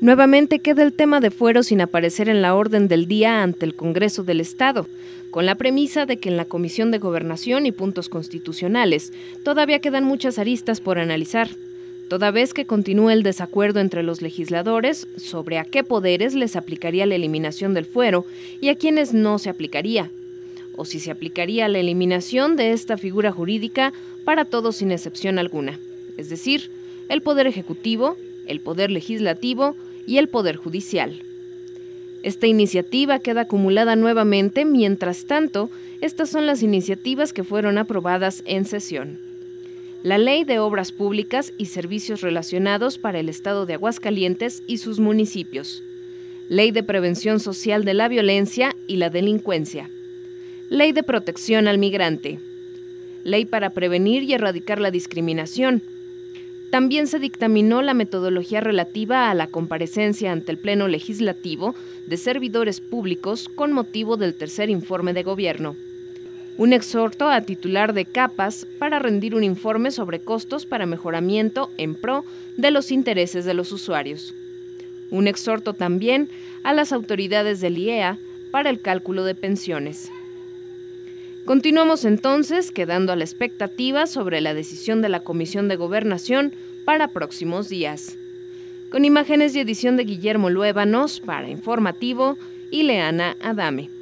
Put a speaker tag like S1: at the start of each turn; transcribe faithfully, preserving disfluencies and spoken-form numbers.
S1: Nuevamente queda el tema de fuero sin aparecer en la orden del día ante el Congreso del Estado, con la premisa de que en la Comisión de Gobernación y Puntos Constitucionales todavía quedan muchas aristas por analizar, toda vez que continúa el desacuerdo entre los legisladores sobre a qué poderes les aplicaría la eliminación del fuero y a quienes no se aplicaría, o si se aplicaría la eliminación de esta figura jurídica para todos sin excepción alguna, es decir, el Poder Ejecutivo, el Poder Legislativo y el Poder Judicial. Esta iniciativa queda acumulada nuevamente, mientras tanto, estas son las iniciativas que fueron aprobadas en sesión. La Ley de Obras Públicas y Servicios Relacionados para el Estado de Aguascalientes y sus municipios. Ley de Prevención Social de la Violencia y la Delincuencia. Ley de Protección al Migrante. Ley para prevenir y erradicar la discriminación. También se dictaminó la metodología relativa a la comparecencia ante el Pleno Legislativo de servidores públicos con motivo del tercer informe de gobierno. Un exhorto a titular de CAPAS para rendir un informe sobre costos para mejoramiento en pro de los intereses de los usuarios. Un exhorto también a las autoridades del I E A para el cálculo de pensiones. Continuamos entonces quedando a la expectativa sobre la decisión de la Comisión de Gobernación para próximos días. Con imágenes y edición de Guillermo Luébanos para Informativo, Ileana Adame.